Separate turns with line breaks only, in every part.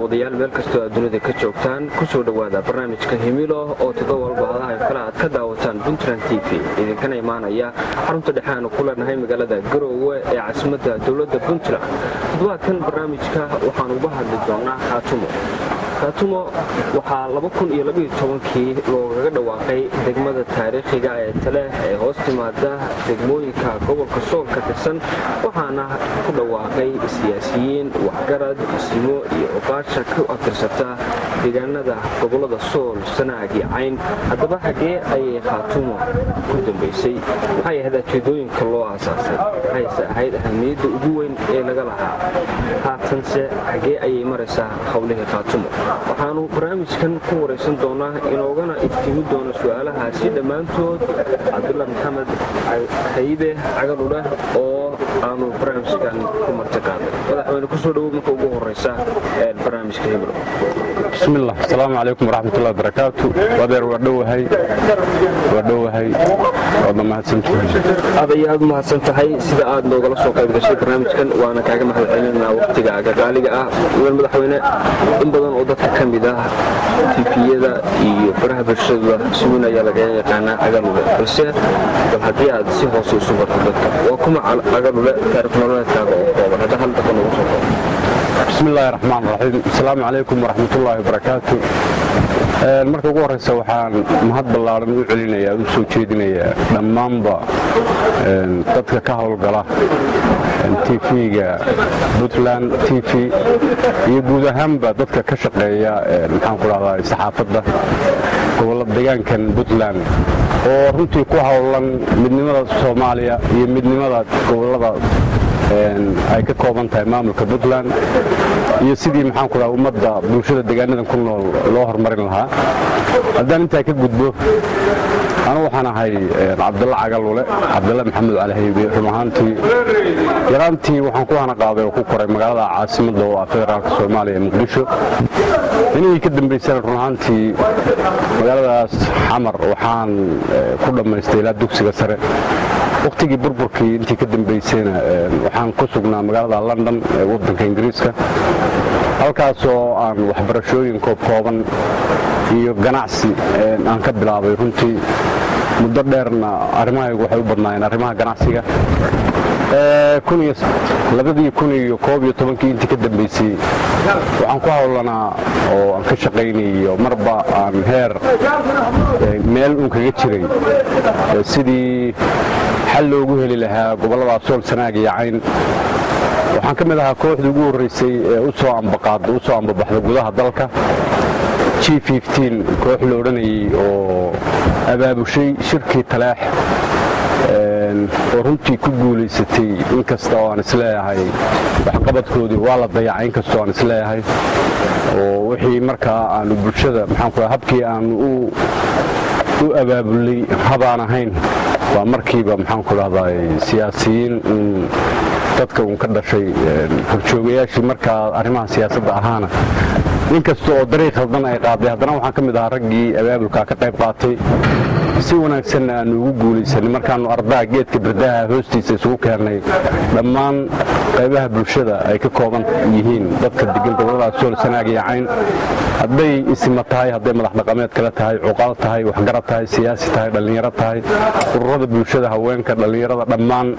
daawadayaal meel kastoo aad dunida ka joogtaan ku soo dhawaada barnaamijka Himilo oo toddobaad walba kala aad ka daawataan PUNTLAND TV idinkana imaanaya xarunta dhexaana ku leenahay magaalada Garowe ee caasimadda dawladda Puntland. Toddobaadkan barnaamijka waxaan uga hadli doonaa Khaatumo waxaa 2012kii loogaga dhawaaqay degmada taariikhiga ee Tale ee hoos timaada degmooyinka gobolka Sool ka tirsan waxaana ku dhawaaqay siyaasiyiin waxgarad ismo iyo oqaasha ku atirsata deegaanada gobolada Sool Sanaag iyo Cayn. Haddaba xagee ayay Khaatumo ku dambeysay waxay ahayd ujeedooyinka loo aasaasay waxayse ahayd ahmiyadda ugu weyn ee laga lahaa haatanse xagee ayay maraysaa howlihii Khaatumo. waxaanu barnaamijkan ku wareysan doonaa inoogana iftiimi doona su'aalahaasi dhammaantood Cabdulla Maxamed Haybe Cago oo aanu barnaamijkan ku martiqaaday. madaxweyne ku soo dhawow marka ugu horeysa ee barnaamijka Himilo.
bismillah assalaamu alaykum warahmatullahi wabarakatuh. wadeer wadhowahay wada mahadsantahay
aad mahadsantahay sida aad noogala soo qayb gashay barnaamijkan waana kaaga mahadcelinaynaa waqtigaaga qaaliga ah. madaxweyne in badan oo dadka ka mid ah TV-yada iyo baraha bulshada si weyn ayaa laga yaqaanaa Cago balse haddii aad si hoos u sugato dadka waa kuma Cago taariikh nololeedkaaga oo kooban hadda hal daqiiqo ugu soo koob.
bismillahir rahmaanir rahiim. assalaamu alaykum warahmatullahi wabarakatuh. marka ugu horeysa waxaan mahad ballaaran u celinayaa u soo jeedinayaa dhammaanba dadka ka howlgala TV-ga Puntland TV iyo guud ahaanba dadka ka shaqeeya maxaan ku raahdaa saxaafadda gobolada deegaankan Puntland oo runtii ku howlan midnimada Soomaaliya iyo midnimada gobolada ay ka kooban tahay maamulka Puntland iyo sidii maxaan ku raahdaa ummadda bulshada deegaanadan ku nool loo horumarin lahaa. haddaan intaa ka gudbo أنا وحنا هاي عبد الله عقل عبد الله محمد على هي رمهانتي يرانتي وحنكون أنا قاضي وكوكرة مقالة عاصمة دولة فدرال الصومالية مقدشو إني يقدم بيسال رمهانتي مقالة حمر وحان كل من استيلات دوكسي قصرة وقتي بربركي أنت يقدم بيسينا وحان كسبنا مقالة لندن وطن كإنجليزكا halkaasoo aan waxbarashooyin kooban iyo ganacsi aan ka bilaabay runtii muddo dheerna arrimahaygu waxay u badnaayeen arrimaha ganacsiga 2011 intii ka dambeysay waxaan ku howlanaa oo aan ka shaqaynayo marba aan heer meel uun kaga jiray sidii xal loogu heli lahaa gobollada Sool Sanaag iyo Cayn. waxaan ka mid ahaa kooxdii ugu horeysay ee u soo ambabaxda gudaha dalka G15 koox la odhanayay oo abaabushay shirkii Talaax oo runtii ku guulaysatay inkasta oo aan isleeyahay waxqabadkoodii waa la dayacay inkasta oo aan isleeyahay oo wixii markaa aanu bulshada maxaan ku habkii aanu u abaabulay habaan ahayn waa markiiba maxaan ku rahdaa siyaasiyiin dadka uu ka dhashay horjoogayaashii markaa arrimaha siyaasadda ahaana inkasta oo dariiq khaldan ay qaaday haddana waxaan ka mid ahaa raggii abaabulka ka qayb qaatay si wanaagsan aan ugu guulaysanay markaanu ardaa geedka birdaha hoostiisa isugu keenay dhammaan qaybaha bulshada ay ka kooban yihiin dadka degan gobolada Sool Sanaag iyo Cayn. hadday isma tahay hadday madax dhaqameed kala tahay cuqaal tahay waxgarad tahay siyaasi tahay dhalinyaro tahay ururada bulshada haweenka dhalinyarada dhammaan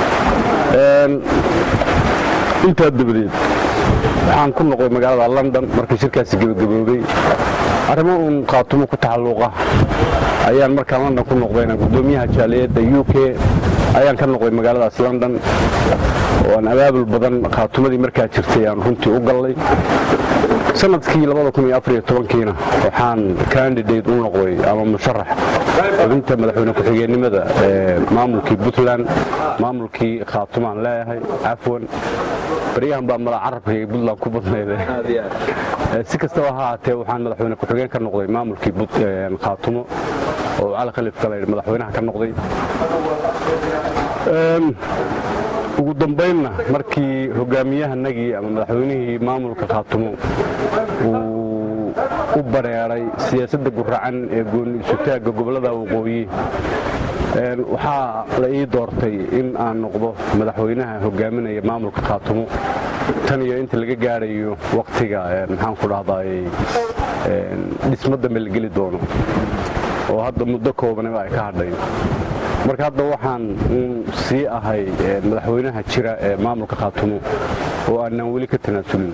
inta dabadeed waxaan ku noqday magaalada London markii shirkaasi gabagaboobay arrimo Khaatumo ku taxalluqa ayaan markaa London ku noqdayna gudoomiyaha jaaliyadda UK ayaan ka noqday magaaladaas London oo aan abaabul badan Khaatumadii markaa jirtay aan runtii u galay. sanadkii 2014 waxaan candidate u noqday ama musharax xubinta madaxweyne ku-xigeenimada maamulkii Puntland maamulkii Khaatumo aan leeyahay afwan bariyahan baa madax carabkayga Puntland ku badnayday si kastaba ha ahaatee waxaan madaxweyne ku-xigeen ka noqday maamulkii Khaatumo oo cali khaliif kale madaxweynaha ka noqday. ugu dambeynna markii hogaamiyahanagii ama madaxweynihii maamulka Khaatumo uu u bareeray siyaasadda guracan ee gooni isu taagga gobolada waqooyi waxaa la ii doortay in aan noqdo madaxweynaha hogaaminaya maamulka Khaatumo tan iyo inta laga gaarayo waqtiga maxaan ku dhahday dhismada meel doono oo hadda muddo kooban ay ka hadhay marka hadda waxaan sii ahay madaxweynaha jira ee maamulka Khaatumo oo aanan weli ka tanaasulin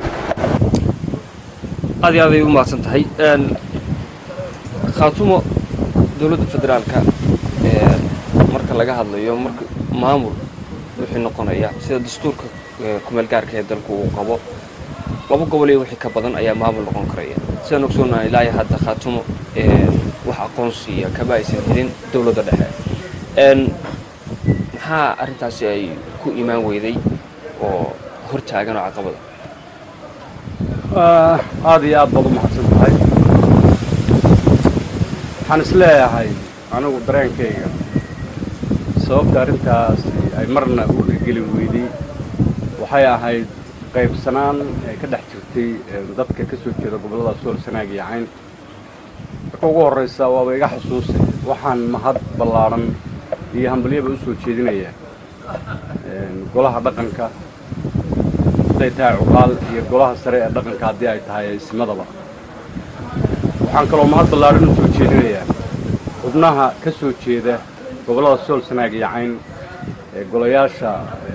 aad u maadsan tahay Khaatumo dawladda federaalka marka laga hadlayo marka maamul wixii noqonaya sida dastuurka kumeel gaarka ee dalku uu qabo laba gobol iyo wixii ka badan ayaa maamul noqon karaya sidaan ogsoonahay ilaa hadda Khaatumo wax aqoonsiya kaba aysan helin dawladda dhexe maxaa arrintaasi ay ku imaan weyday oo hor taagan oo caqabada
aad iyo aad baad u mahadsan tahay waxaan isleeyahay anigu dareenkayga sababta arrintaas ay marna u geli weyday waxay ahayd qaybsanaan ay ka dhex jirtay dadka ka soo jeeda gobollada Sool Sanaag iyo Cayn marka ugu horreysa waaba iga xasuusay waxaan mahad ballaaran iyo hambaliyaba u soo jeedinaya golaha dhaqanka haday tahay cuqaal iyo golaha sare ee dhaqanka haddii ay tahay ismadaba waxaan kaloo mahad ballaaran u soo jeedinayaa xubnaha ka soo jeeda gobollada Sool Sanaag iyo Cayn ee golayaasha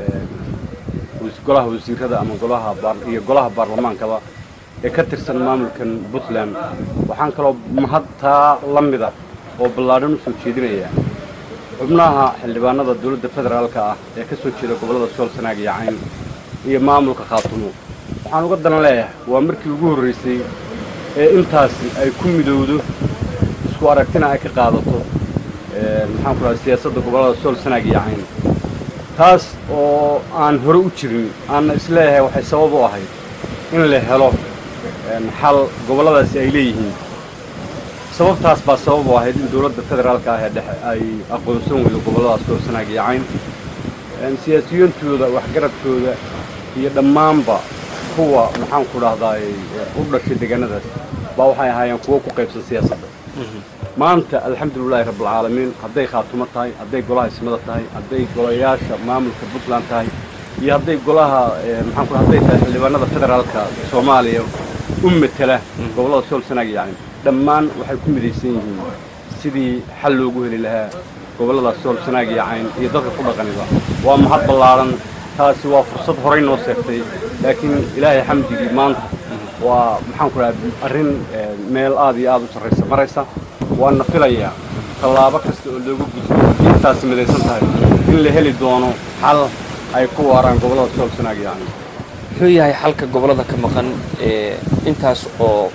golaha wasiirada ama golaha baarlamaankaba ee ka tirsan maamulkan Puntland waxaan kaloo mahad taa la mid ah oo ballaaran u soo jeedinayaa xubnaha xildhibaanada dawladda federaalka ah ee ka soo jeeda gobollada Sool Sanaag iyo Cayn iyo maamulka Khaatumo waxaan uga dan leeyahay waa markii ugu horreysay ee intaasi ay ku midowdo isku aragtina ay ka qaadato maxaan ku rahay siyaasadda gobollada Sool Sanaag iyo Cayn taas oo aan hore u jirin aan isleeyahay waxay sabab u ahayd in la helo xal gobolladaasi ay leeyihiin sababtaas baa sabab u ahayd in dawladda federaalka ah ee dhexe ay aqoonsan weydo gobollada Sool Sanaag iyo Cayn siyaasiyiintooda waxgaradkooda iyo dhammaanba kuwa maxaan ku dhahday u dhashay deegaanadaas baa waxay ahaayeen kuwo ku qaybsan siyaasadda maanta alxamdulilaahi rabbil caalamiin hadday Khaatumo tahay hadday golaha ismada tahay hadday golayaasha maamulka Puntland tahay iyo hadday golaha maxaan ku hadday tahay xildhibaanada federaalka Soomaaliya u metela gobollada Sool Sanaag iyo Cayn dhammaan waxay ku midaysan yihiin sidii xal loogu heli lahaa gobollada Sool Sanaag iyo Cayn iyo dadka ku dhaqanida waa mahad ballaaran taasi waa fursad horey noo seegtay laakiin ilaahay xamdigii maanta waa maxaan ku rahay arrin meel aad iyo aad u sarreysa maraysa waana filayaa tallaabo kasta oo loogu gudbo intaasi midaysan tahay in la heli doono xal ay ku waaraan gobollada Sool Sanaag iyo Cayn
wuxuu yahay xalka gobollada ka maqan intaas oo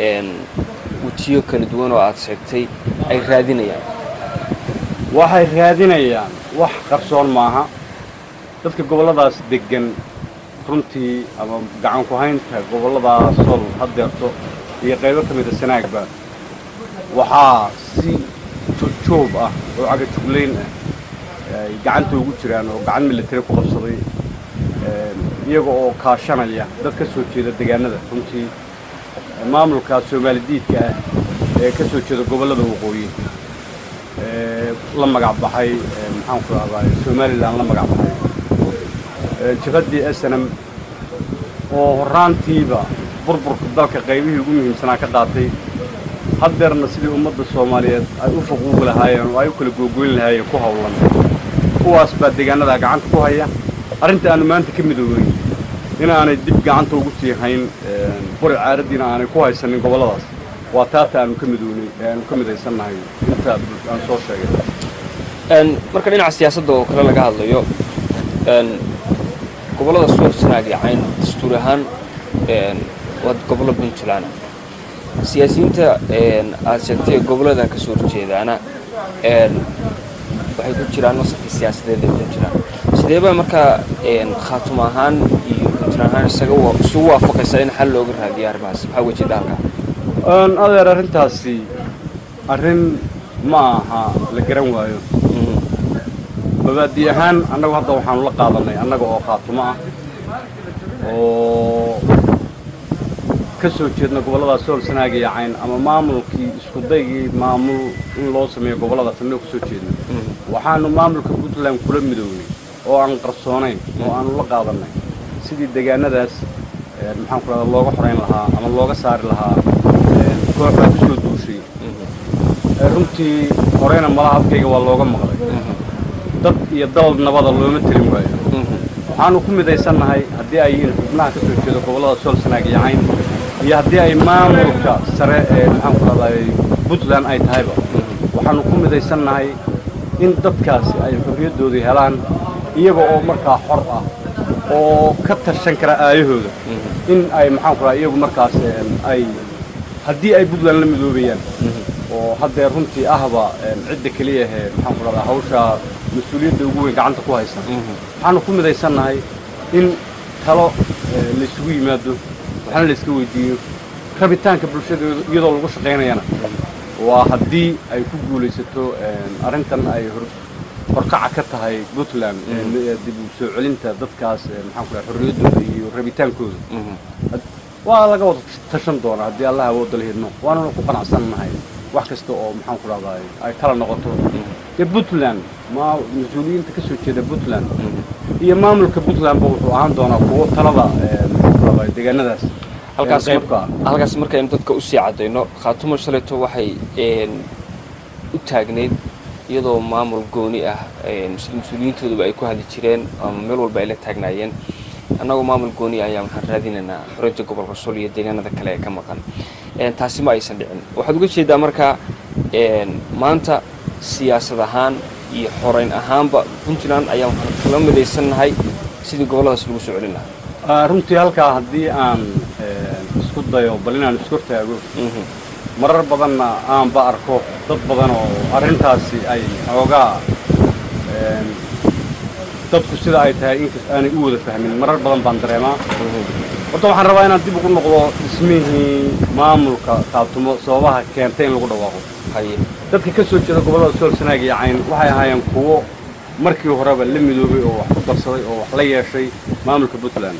wejiyo kala duwan oo aad sheegtay ay raadinayaan
waxay raadinayaan wax qarsoon maaha dadka gobolladaas degan runtii ama gacan ku haynta gobollada Sool hadeerto iyo qaybo ka mid ah Sanaagba waxaa si joog ah oo caga jugleyn ah ay gacanta ugu jiraan oo gacan military ku qabsaday iyaga oo kaashanaya dad ka soo jeeda deegaanada runtii maamulka Soomaalidiidka ah ee ka soo jeeda gobollada waqooyi la magac baxay maxaan ku rahay Somaliland la magac baxay jabadii SNM oo horaantiiba burburka dalka qaybihii ugu muhiimsanaa ka qaatay haddeerna sidii ummadda Soomaaliyeed ay u faquuq lahaayeen oo ay u kala googoyn lahaayeen ku hawlan kuwaas baa deegaanada gacanta ku haya arrinta aanu maanta ka midoobayn inaanay dib gacanta ugu sii hayn qori caaradiina aanay ku haysanin gobolladaas waa taata aanu ka midoonay aanu ka midaysannahay inta aan soo sheegay
marka dhinaca siyaasadda oo kale laga hadlayo gobollada Sool Sanaag iyo Cayn dastuur ahaan waa gobollo Puntland siyaasiyiinta aad sheegtay gobolladan ka soo horjeedaana waxay ku jiraan wasaqi siyaasadeed ee Puntland sidee baa markaa Khaatumo ahaan iyo Puntland ahaan isugu waafaqaysaa in xal looga raadiyo arrimahaas maxaa weji dhaalka
adeer arrintaasi arrin ma aha la garan waayo mabaadi ahaan annagu hadda waxaanu la qaadanay annaga oo Khaatumo ah oo ka soo jeedna gobollada Sool Sanaag iyo Cayn ama maamulkii isku daygii maamul in loo sameeyo gobollada sanad ku soo jeedna waxaanu maamulka Puntland kula midownay oo aan qarsoonayn oo aanu la qaadanay sidii deegaanadaas maxaan ku radaa looga xoreyn lahaa ama looga saari lahaa kooxda ku soo duushay runtii horeyna malaha afkayga waa looga maqlay dad iyo dal nabada looma tirin waayo waxaanu ku midaysannahay haddii ay yihiin xubnaha ka soo jeeda gobollada sool sanaag iyo cayn iyo haddii ay maamulka sare maxaan ku radaa puntland ay tahayba waxaanu ku midaysannahay in dadkaasi ay xorriyaddoodii helaan iyaga oo markaa xor ah oo ka tashan kara aayahooda in ay maxaan ku radaa iyagu markaas ay haddii ay puntland la midoobayaan oo haddee runtii ahba cidda keliya ahee maxaan ku radaa hawsha mas-uuliyadda ugu weyn gacanta ku haysan waxaanu ku midaysannahay in talo laysugu yimaado waxna layska weydiiyo rabitaanka bulshada iyadoo lagu shaqaynayana waa haddii ay ku guulaysato arrintan ay horkaca ka tahay puntland dib u soo celinta dadkaas maxaan ku radaa xorriyaddooda iyo rabitaankooda waa laga wada tashan doonaa haddii allah awoodda la hidno waanuna ku qanacsannahay wax kasta oo maxaan ku radaa ay kala noqoto dee puntland mas-uuliyiinta ka soo jeeda puntland iyo maamulka puntlandba wuxuu ahaan doonaa kuwo talada maxaan ku radaa deegaanadaas
halkaas markaynu dadka u sii caddayno khaatumo shalayto waxay u taagnayd iyadoo maamul gooni ah mas-uuliyiintooduba ay ku hadli jireen ama meel walba ay la taagnaayeen annagoo maamul gooni ayaa waxaan raadinaynaa xorriyadda gobolka sool iyo deegaanada kale ee ka maqan taasi ma aysan dhicin waxaad uga jeedaa markaa maanta siyaasad ahaan iyo xoreyn ahaanba puntland ayaa waxaan kala midaysannahay sidii gobolladaas lagu soo celin lahaa
runtii halkaa haddii aan isku dayo bal inaan isku taago marar badanna aanba arko dad badan oo arrintaasi ay xoogaa dadku sida ay tahay inkas aanay u wada fahmin marar badan baan dareemaa horta waxaan rabaa inaan dib ugu noqdo dhismihii maamulka Khaatumo sababaha keentay in lagu dhawaaqo dadka ka soo jeeda gobollada sool sanaag iyo cayn waxay ahaayeen kuwo markii horeba la midoobay oo wax ku darsaday oo wax la yeeshay maamulka puntland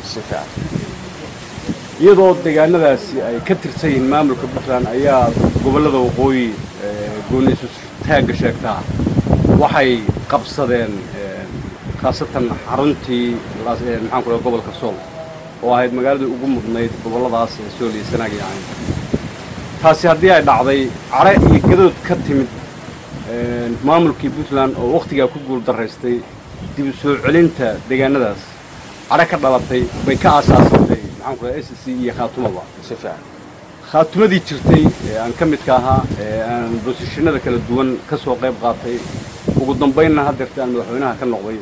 iyadoo deegaanadaasi ay ka tirsan yihiin maamulka puntland ayaa gobollada waqooyi gooni isu taagga sheegtaa waxay qabsadeen khaasatan xaruntii maxaan ku leeyahay gobolka sool oo ahayd magaaladii ugu mudnayd gobolladaas ee sool iyo sanaag iyo cayn taasi haddii ay dhacday care iyo gadood ka timid maamulkii puntland oo wakhtigaa ku guul daraystay dib u soo celinta deegaanadaas care ka dhalatay bay ka aasaasatay maxaan ku leeyahay SSC iyo Khaatumaba si fiican Khaatumadii jirtay aan ka midka ahaa aan bosishinada kala duwan ka soo qayb qaatay ugu dambeynna haddeerta aan madaxweynaha ka noqday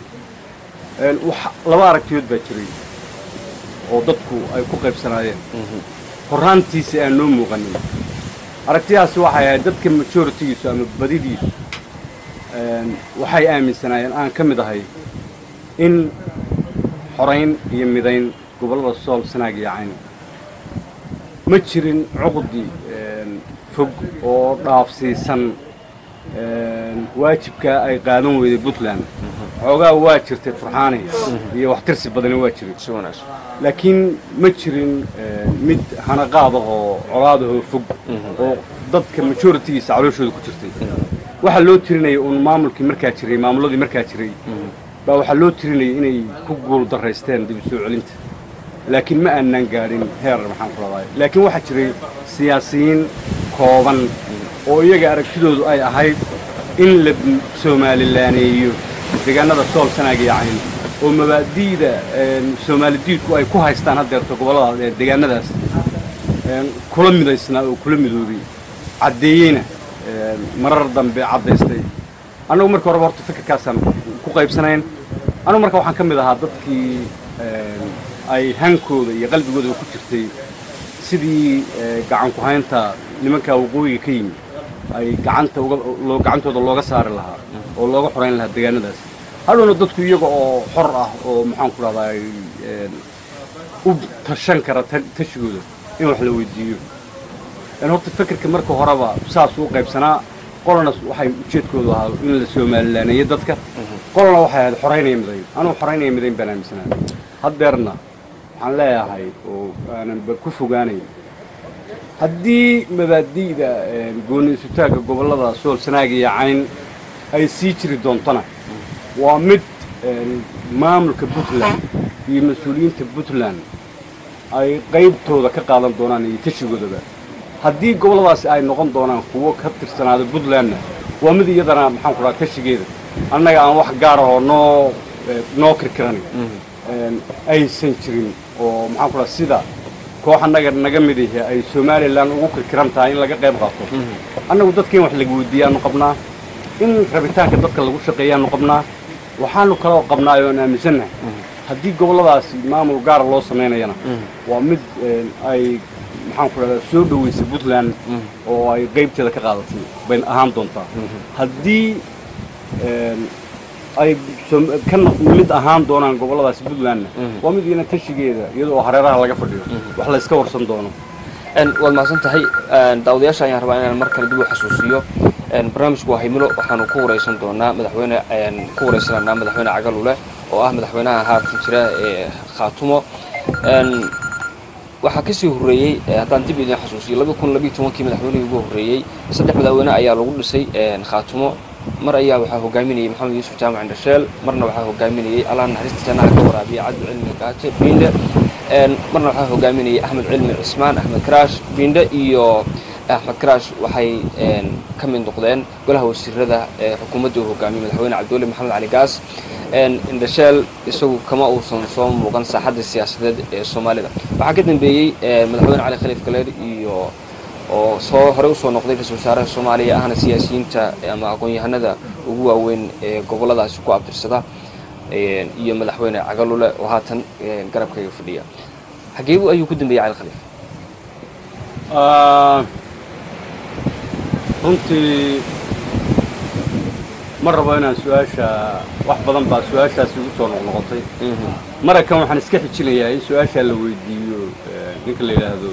laba aragtiyood baa jiray oo dadku ay ku qaybsanaayeen horraantiisa aan noo muuqanin aragtiyahaasi waxay ahayd dadka majoritigiisu ama badidiisu waxay aaminsanaayeen aan ka mid ahay in xorayn iyo midayn gobollada sool sanaag iyo cayn ma jirin cuqdi fog oo dhaafsiisan waajibkaa ay qaadan weyday puntland xoogaa waa jirtay furxaani iyo waxtirsi badani waa jiray laakiin ma jirin mid hanaqaadahoo colaadahoo fog oo dadka majoritigiisa calooshooda ku jirtay waxaa loo tirinaya uun maamulkii markaa jiray maamuladii markaa jiray baa waxaa loo tirinayay inay ku guul daraysteen dib u soo celinta laakiin ma aanan gaadhin heer maxaan ku radaa laakiin waxaa jiray siyaasiyiin kooban oo iyaga aragtidoodu ay ahayd in la soomaalilaaneeyo deegaanada sool sanaag iyo cayn oo mabaadi'da soomaalidiidku ay ku haystaan haddeerto gobollada deegaanadaas kula midaysnaa oo kula midoobay caddeeyeyna marar dambe caddaystay annagu marka horeba horta fikirkaasaan ku qaybsanayn annagu marka waxaan ka mid ahaa dadkii ay hankooda iyo qalbigooda ku jirtay sidii gacan ku haynta nimanka waqooyiga ka yimid ay gacantooda looga saari lahaa oo looga xorayn lahaa deegaanadaas hadhowna dadku iyaga oo xor ah oo maxaan ku rahdaa u tashan kara tashigooda in wax la weydiiyo horta fikirka marka horeba saas u qaybsanaa qolana waxay ujeedkoodu ahaa in la soomaalilaaneeyo dadka qolana waxay ahayd xoraynaya midayn anugu xoraynaya midayn baan aaminsanaa haddeerna waxaan leeyahay oo aanan ku fogaanayn haddii mabaadi'da gooni isutaagga gobollada sool sanaag iyo cayn ay sii jiri doontona waa mid maamulka puntland iyo mas'uuliyiinta Puntland ay qaybtooda ka qaadan doonaan iyo tashigoodaba haddii goboladaasi ay noqon doonaan kuwo ka tirsanaada Puntlandna waa mid iyadana maxaan ku raad tashigeeda annaga aan wax gaar ah oo noo kirkiran aysan jirin oo maxaan ku raad sida koox annaga naga mid ah ay Somaliland ugu kirkiran tahay in laga qayb qaato annagu dadkeen wax lagu weydiiyaanu qabnaa in rabitaanka dadka lagu shaqeeyaanu qabnaa waxaanu kala qabnaa oo aaminsanahay haddii goboladaasi maamul gaar loo sameynayana waa mid ay maxaan ku raad soo dhaweysay Puntland oo ay qaybteeda ka qaadatay bay ahaan doontaa haddii ay kan mid ahaan doonaan goboladaasi Puntland waa mid iyana tashigeeda iyadoo hareeraha laga fadhiyo wax la iska warsan doono
waad maasan tahay daawadayaasha ayaan rabaa inaan mar kale dib u xasuusiyo barnaamijku waa Himilo waxaanu ku wareysan doonaa madaxweyne Cago Lule oo ah madaxweynaha haatan jira ee Khaatumo waxa ka sii horeeyay haddaan dib idin xasuusiyo 2012 madaxweynihii ugu horeeyay saddex madaxweyne ayaa lagu dhisay Khaatumo mar ayaa waxa hogaaminayay Maxamed Yuusuf Jaamac Indhasheel marna waxa hogaaminayay Alaan Naxariista Janaax ka waraabiya Cabdi Cilmi Gaaje Binde marna waxa hogaaminayay Axmed Cilmi Cismaan Axmed Karaash Binde iyo Axmed Karaash waxay ka mid noqdeen golaha wasiirada xukuumadda uu hogaamiyay madaxweyne Cabdulle Maxamed Cali Gaas Indhasheel isagu kama uusan soo muuqan saaxadda siyaasadeed ee Soomaalida waxa ka dambeeyay madaxweyne Cali Khaliif Galeer iyo oo soo hore u soo noqday ra'iisul wasaaraha Soomaaliya ahna siyaasiyiinta ama aqoon-yahanada ugu waaweyn ee goboladaasi ku abtirsada iyo madaxweyne Cago Lule oo haatan garabkayga fadhiya xageebu ayuu ku dambeeyay Cali Khaliif
runtii mar rabo inaan su'aasha wax badan baa su'aashaasi ugu soo noqnoqotay marakan waxaan iska xijinayaa in su'aasha la weydiiyo ninka la yiraahdo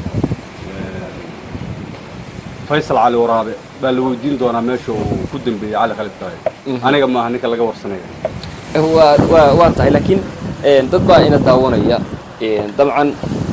Faysal Ali Waraabe baa la weydiin doonaa meesha uu ku dambeeyay Cali Khaliif tahay aniga ma aha ninka laga warsanaya
waa tahay laakiin dad baa ina daawanaya dabcan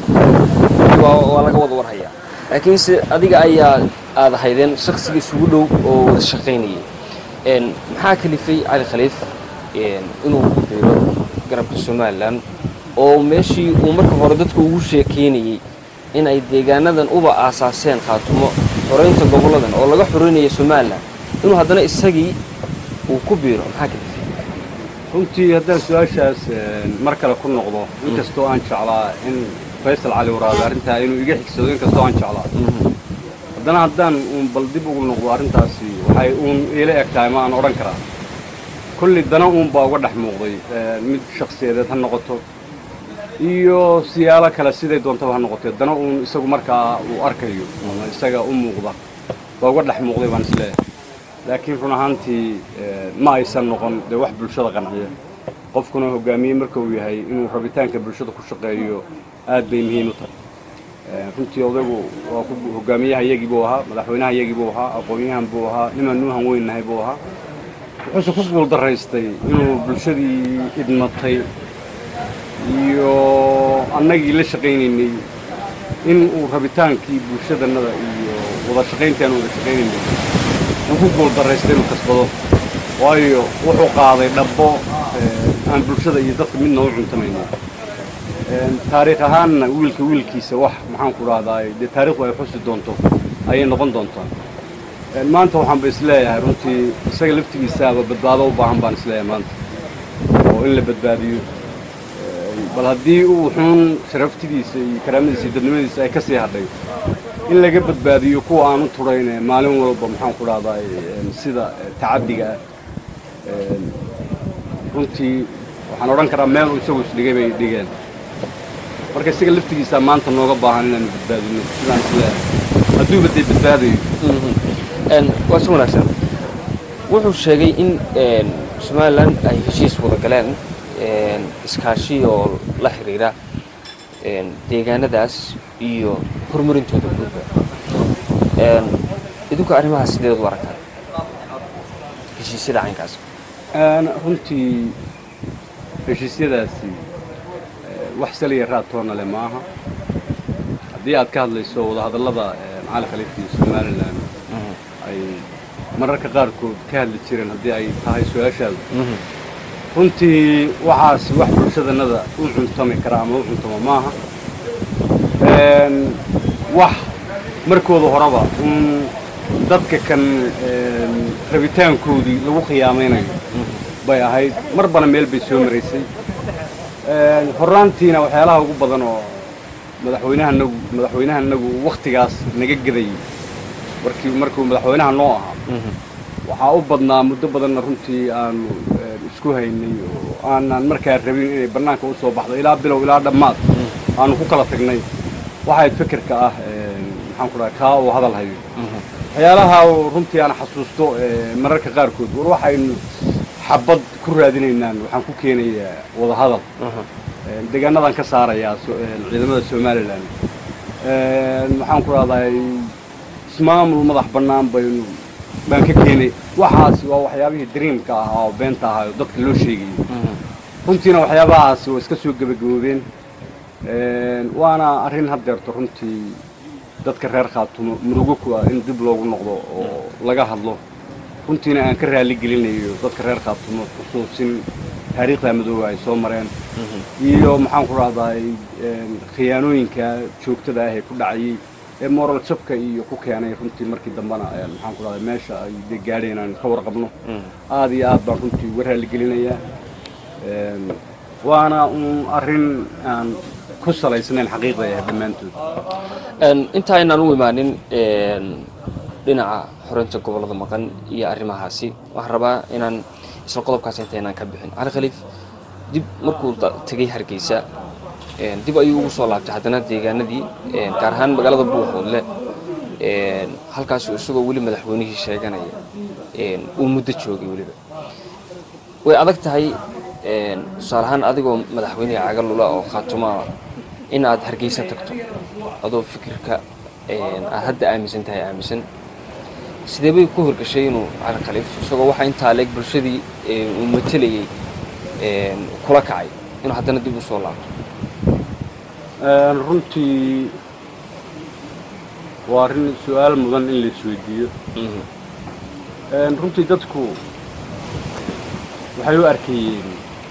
waa laga wada warhayaa laakiin si adiga ayaa aad ahaydeen shakhsiga isugu dhow oo wada shaqeynayay maxaa kalifay Cali Khaliif inuu ku biiro garabka Somaliland oo meeshii uu marka hore dadku ugu sheekeynayay in ay deegaanadan uba aasaaseen Khaatumo xoreynta goboladan oo laga xoreynayay Somaliland inuu haddana isagii uu ku biiro maxaa kalifay
runtii haddaan su'aashaas mar kale ku noqdo inkastoo aan jeclaa in Faysal Ali Waraabe arrintaa inuu iga xigsado inkastoo aan jeclaa haddaan bal dib ugu noqdo arrintaasi waxay ila egtahay ma aan odhan karaa kulli dana baa uga dhex muuqday mid shakhsiyadeed ha noqoto iyo siyaalo kale siday doontaba ha noqotee dana isagu markaa uu arkayo ama isaga u muuqda baa uga dhex muuqday baan isleeyahay laakiin run ahaantii ma aysan noqon dee wax bulshada qanciya qofkuna hogaamiye marka uu yahay inuu rabitaanka bulshada ku shaqeeyo aad bay muhiim u tahay runtii odaygu waa ku hogaamiyaha iyagii buu ahaa madaxweynaha iyagii buu ahaa aqoon-yahan buu ahaa niman nuuhan weynahay buu ahaa wuxuuse ku guuldaraystay inuu bulshadii idmatay iyo annagii la shaqaynaynay in uu rabitaankii bulshadannada iyo wada shaqayntii aan wada shaqaynaynay uu ku guuldaraystay inuu kasbado waayo wuxuu qaaday dhabbo aan bulshada iyo dadka midna u cuntamayno taariikh ahaanna wiilkiisa wax maxaan ku raahdaa dee taariikhdu ay xusi doonto ayay noqon doontaa maanta waxaan ba isleeyahay runtii isaga laftigiisaaba badbaado u baahan baan isleeyahay maanta oo in la badbaadiyo bal haddii uu xuun sharaftidiisa iyo karaamadiisa iyo dadnimadiisa ay ka sii hadhay in laga badbaadiyo kuwa aan u turayne maalin walba maxaan ku raahdaa sida tacaddiga runtii waxaan odhan karaa meel uu isagu isdhigay bay dhigeen marka isaga laftigiisa maanta nooga baahan inaan badbaadino sidaan isleeyahay hadduuba dee badbaadayo
waa si wanaagsan wuxuu sheegay in Somaliland ay heshiis wada galeen iskaashi oo la xiriira deegaanadaas iyo horumarintooda guudba idinku arrimahaas sideed u aragtaan heshiisyada caynkaas
runtii heshiisyadaasi wax saliya raatoona leh maaha haddii aad ka hadlayso wadahadallada Cali Khaliif iyo Somaliland ay mararka qaarkood ka hadli jireen haddii ay tahay su'aashaadu runtii waxaas wax bulshadanada u cuntami kara ama u cuntamo maaha wax markooda horeba dadka kan rabitaankoodii lagu khiyaamaynayo bay ahayd marbana meel bay soo maraysay horraantiina waxyaalaha ugu badan oo madaxweynahanagu wakhtigaas naga gadayay markuu madaxweynaha noo ahaa waxaa u badnaa muddo badanna runtii aanu isku haynay oo aanan markaa rabin inay bannaanka u soo baxdo ilaa bilow ilaa dhammaad aanu ku kala tagnay waxayd fikirka ah maxaan ku dhahay kaa uu hadal hayo waxyaalaha runtii aan xasuusto mararka qaarkood war waxaynu xabad ku raadinaynaan waxaan ku keenayaa wada hadal deegaanadan ka saarayaa ciidamada Soomaaliland waxaan ku raadahay ismaamul madax bannaan baan ka keenay waxaas waa waxyaabihii dreamka ah oo beenta ah oo dadka loo sheegay runtiina waxyaabahaas oo iska soo gabagaboobeen waana arrin haddeerto runtii dadka reer Khaatumo murugo ku ah in dib loogu noqdo oo laga hadlo runtiina aan ka raali gelinayo dadka reer Khaatumo xusuusin taariikhda madoow ay soo mareen iyo maxaan ku raadahay khiyaanooyinka joogtada ah ee ku dhacay ee moral jabka iyo ku keenay runtii markii dambana maxaan ku raadahay meesha ay gaadheen aan ka warqabno aad iyo aad baan runtii uga raali gelinayaa waana arrin aan ku salaysnayn xaqiiqda ee dhammaantood
inta aynaan u imaanin dhinaca xoreynta gobolada maqan iyo arrimahaasi waxaan rabaa inaan isla qodobkaas intaynaan ka bixin cali khaliif dib markuu tagay Hargeysa dib ayuu ugu soo laabtay haddana deegaanadii gaar ahaan magaalada Buuxoodle halkaas isagoo weli madaxweynihii sheeganaya uu muddo joogay weliba way adag tahay tusaale ahaan adigoo madaxweynaha Cago Lule oo Khaatumo in aad Hargeysa tagto adoo fikirka aad hadda aaminsan tahay aaminsan sidee bay ku horgashay inuu cali khaliif isagoo waxa inta leeg bulshadii uu matalayay kula kacay inuu haddana dib u soo laabto
runtii waa arrin su'aal mudan in la isweydiiyo runtii dadku waxay u arkayeen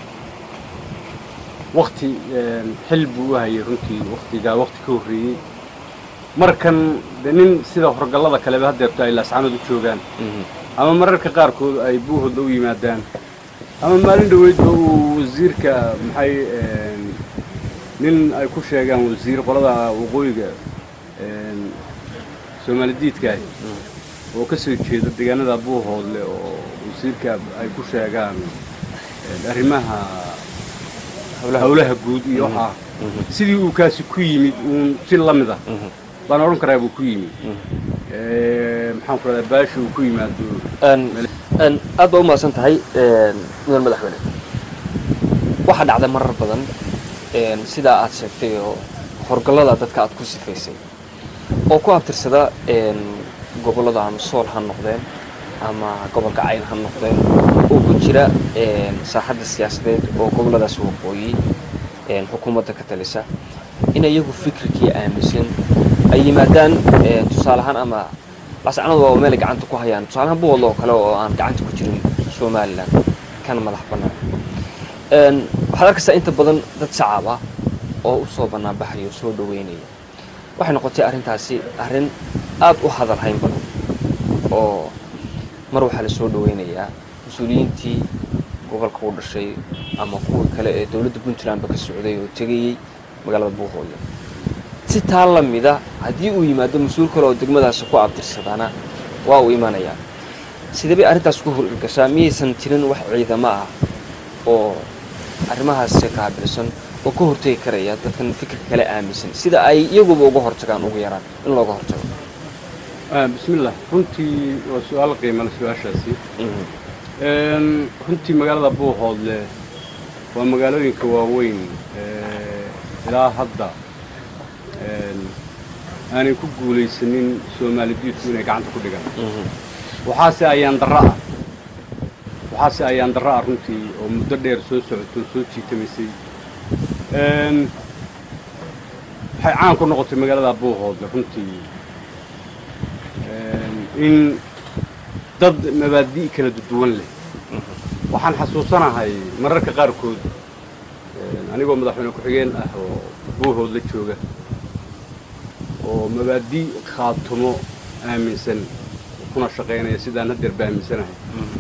waqti xil buu u hayay runtii waqtigaa waqti ka horreeyey markan nin sida horgallada kaleba haddeerto ay laascaanood u joogaan ama mararka qaarkood ay Buuxoodle u yimaadaan ama maalin dhaweydba uu wasiirka maxay nin ay ku sheegaan wasiir qolada waqooyiga Soomaalidiidka oo ka soo jeeda deegaanada Buuxoodle oo wasiirka ay ku sheegaan arrimaha hawlaha guud iyo waxa sidii uu kaasi ku yimid si lamid ah baan oran karaa buu ku yimid maxaan ku radaa baashi uu ku yimaado
aad baa u maasan tahay mudane madaxweyne waxa dhacday marar badan sida aad sheegtay oo horgallada dadka aad ku sifaysay oo ku abtirsada gobolada ama Sool ha noqdeen ama gobolka Cayn ha noqdeen oo ku jira saaxadda siyaasadeed oo goboladaas waqooyi xukuumadda ka talisa in iyagu fikirkii aaminsan ay yimaadaan tusaale ahaan ama lascanadu waa meel gacanta ku hayaan tusaale ahaan Buuxoodle oo kale oo aan gacanta ku jirin Soomaaliland kan madax bannaan waxaad arkaysaa inta badan dad shacab ah oo u soo bannaan baxayo soo dhaweynaya waxay noqotay arrintaasi arrin aad u hadal hayn badan oo mar waxa la soo dhaweynayaa mas'uuliyiintii gobolka u dhashay ama kuwa kale ee dawladda PUNTLAND ka socday oo tagayay magaalada Buuxoodle si taa la mid ah haddii uu yimaado mas'uul kale oo degmadaas ku abtirsadana waa uu imaanayaa sidee bay arrintaas ku horgashaa miyaysan jirin wax ciidamo ah oo arrimahaas qaabilsan oo ka hortagi karaya dadkan fikirka kale aaminsan sida ay iyaguba uga hortagaan ugu yaraan in looga hortago
bismillah runtii waa su'aal qiimo leh su'aashaasi runtii magaalada Buuxoodle waa magaalooyinka waaweyn ilaa hadda aanay ku guulaysanin Soomaalidiidku inay gacanta ku dhigaan waxaase ayaan darra runtii oo muddo dheer soo socoto soo jiitamaysay waxay caan ku noqotay magaalada Buuxoodle runtii in dad mabaadi' kala duwan leh waxaan xasuusanahay mararka qaarkood anigoo madaxweyne ku-xigeen ah oo buuhood la jooga oo mabaadi Khaatumo aaminsan kuna shaqeynaya sidaan hadda baamisanahay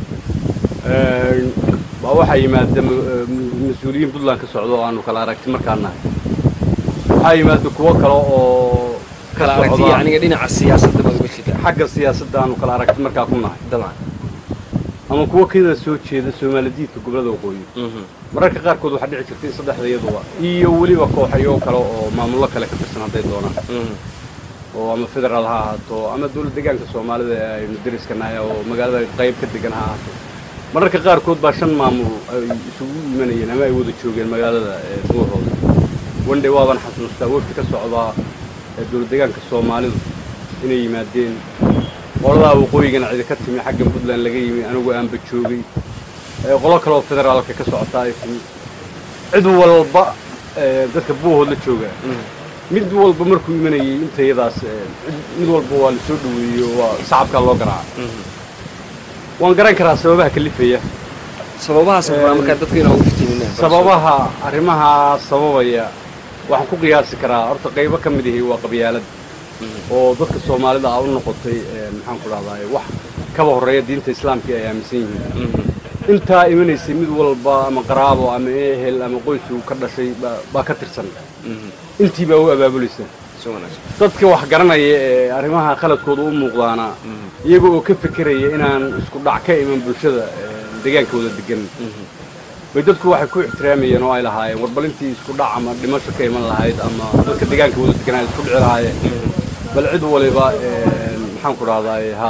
baa waxa yimaada mas'uuliyiin Puntland ka socdo aanu kala aragti markaan nahay waxa yimaada kuwa kale oo kala aragti yani dhinaca siyaasadda madawashada xagga siyaasadda aanu kala aragti markaa ku nahay dabcan ama kuwa kida soo jeeda Soomaaliyeedka gobolada waqooyi mararka qaarkood waxa dhici jirtay saddexda iyadoo iyo waliba kooxayo kale oo maamulo kale ka tirsan haday doonaan oo ama federaal ha ahaato ama dawladda deegaanka Soomaalida ay dariskanahay oo magaalada qayb ka degan ha ahaato mararka qaarkood baa shan maamul ay isugu yimaanayeen ama ay wada joogeen magaalada Buuhood wandhay waaban xasuustaa waqti ka socda dawladda deegaanka Soomaalidu inay yimaadeen qolada waqooyigan cid ka timi xagga Puntland laga yimi anigu aan ba joogay qolo kale oo federaalka ka socota ay cid walba dadka Buuhood la jooga mid walba markuu imanayay intayadaas mid walba waa la soo dhaweeyo waa shacabka loo garaaco waan garan karaa sababaha kalifaya sababahaas marka dadka inuu iftiiminay sababaha arrimaha sababaya waxaan ku qiyaasi karaa horta qaybo ka mid ah waa qabyaalad oo dadka Soomaalida ah u noqotay maxaan ku raadayay wax ka horeeya diinta Islaamka ay aaminsan yihiin inta imaneysay mid walba ama qaraabo ama ehel ama qoys uu ka dhashay ba ka tirsan intii baa u abaabulaysan dadka wax garanaya arrimaha khaladkooda u muuqdaana iyaga oo ka fikiraya inaan isku dhac ka iman bulshada deegaankooda degan way dadku waxay ku ixtiraamayeen oo ay lahaayeen warbalintii isku dhac ama dhimasho ka iman lahayd ama dadka deegaankooda degan ay isku dhici lahaayeen bal cid waliba maxaan ku raadayay ha